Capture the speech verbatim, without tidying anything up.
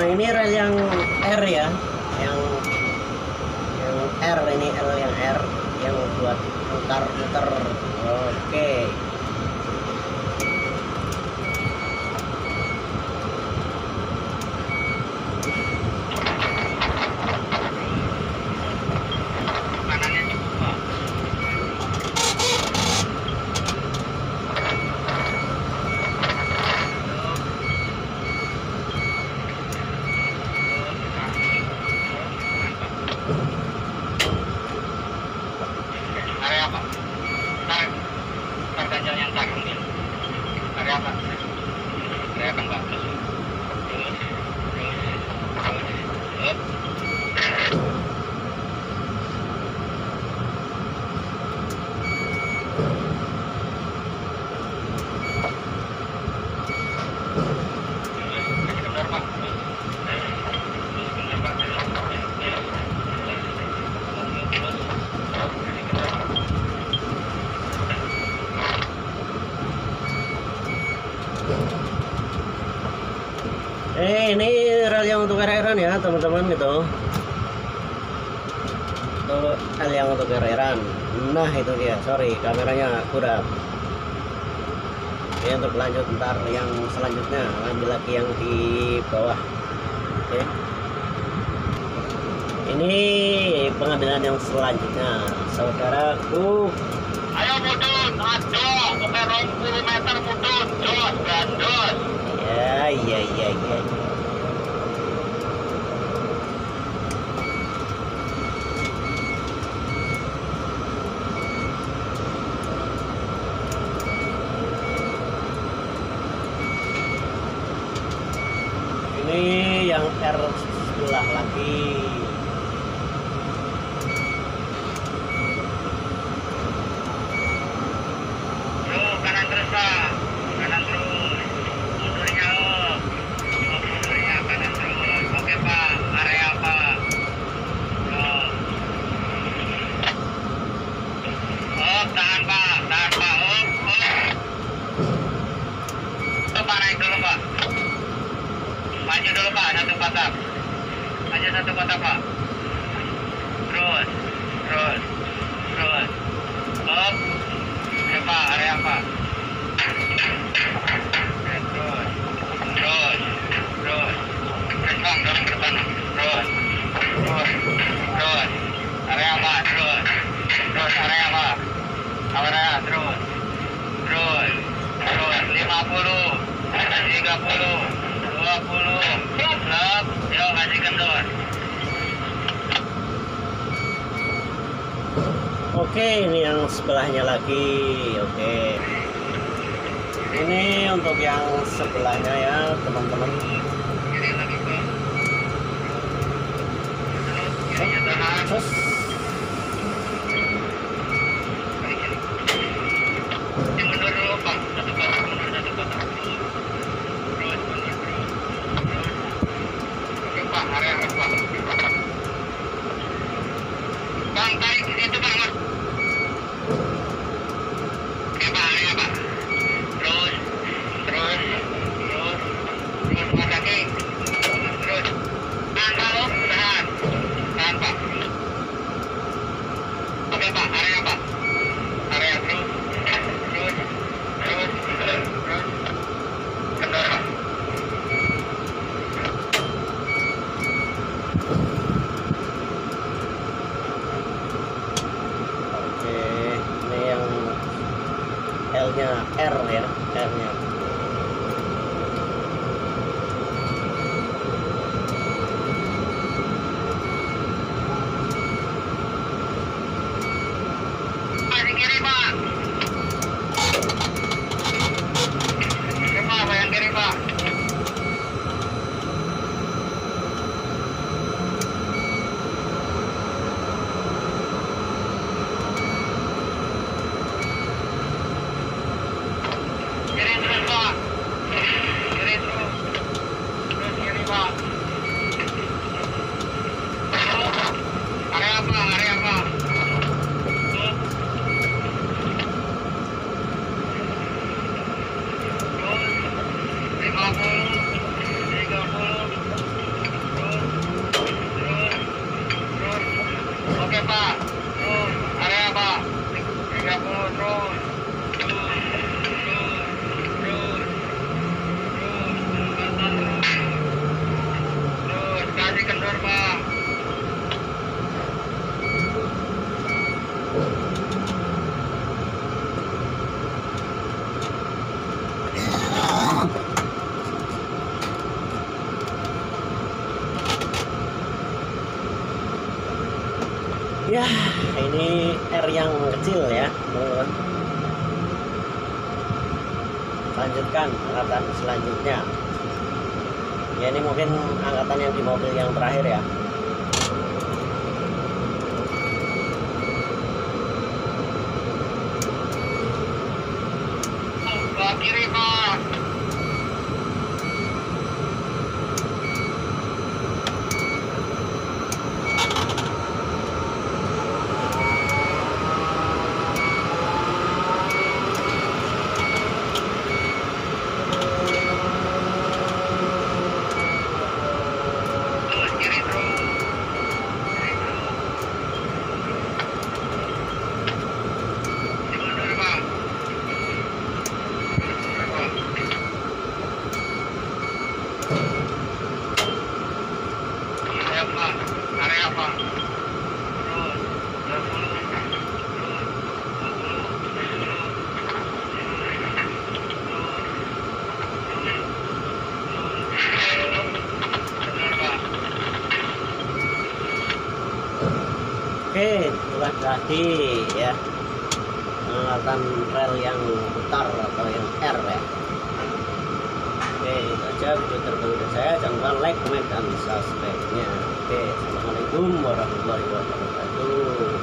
ini rel yang R ya, yang yang R ini L yang R yang buat mutar-muter. Oke. Eh, ini rel yang untuk R R-an ya teman-teman gitu. Itu rel yang untuk R R-an. Nah itu dia, sorry kameranya kurang. Ini untuk lanjut ntar yang selanjutnya, ambil lagi yang di bawah. Oke. Ini pengambilan yang selanjutnya, saudaraku. Ayo mudun, aduh, oke rong puluh meter mudun, jos, gandos. Ya, iya, iya, iya. Ini yang R sebelah lagi. Bro, kanan terus pak, kanan terus. Mundurnya oh, oh mundurnya kanan terus. Oke pak, area pak. Oh, oh tahan pak, tahan pak. Oh, oh. Tuh pak naik dulu pak. Maju dulu pak, satu kotak. Maju satu kotak pak. Terus, terus, terus. Up. Oke pak, area pak. Terus, terus, terus. Terus bang, dorong ke depan. Terus, terus, terus. Area pak, terus. Terus area pak. Area, terus. Terus, terus. lima puluh, tiga puluh. dua puluh lap, yuk kasih kendor. Oke, ini yang sebelahnya lagi. Oke, ini untuk yang sebelahnya ya teman-teman. Kiri lagi bang. Kirinya tahan. Terus Kiri kiri. Ini mundur dulu bang, satu kotak, mundur satu kotak. Terus mundur terus. Oke pak, area pak. Bang, tarik itu bang mas. Oke pak, area pak. Terus, terus, terus, terus mas kaki. Terus, tahan pak, oh, tahan, tahan pak. Oke pak, area pak. Area terus, terus, terus, terus, kendor pak. oke, ini yang L-nya R ya, R-nya. Pak, di kiri pak. Oke pak, yang kiri pak. Kiri terus pak. Kiri terus. Terus kiri pak. Terus. Area apa? Area apa? Terus. Terus. lima puluh, tiga puluh, Ya, ini R yang kecil ya, teman-teman. Lanjutkan angkatan selanjutnya. Ya, ini mungkin angkatan yang di mobil yang terakhir ya. Ke kiri, Pak. Terus kiri terus. Kiri terus. Dimundur, Pak. Mundur, Pak. Area Pak. Area Pak. Terus. dua puluh. Terus. dua puluh. Terus. Benar, Pak. Oke, itulah tadi ya angkatan rel yang putar atau yang R ya. Oke, itu aja video terbaru dari saya. Jangan lupa like, comment, dan subscribe-nya. Oke, assalamualaikum warahmatullahi wabarakatuh.